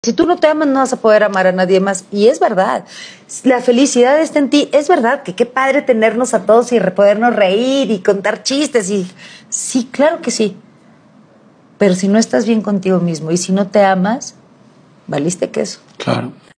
Si tú no te amas, no vas a poder amar a nadie más. Y es verdad. La felicidad está en ti. Es verdad que qué padre tenernos a todos y podernos reír y contar chistes. Sí, claro que sí. Pero si no estás bien contigo mismo y si no te amas, valiste queso. Claro.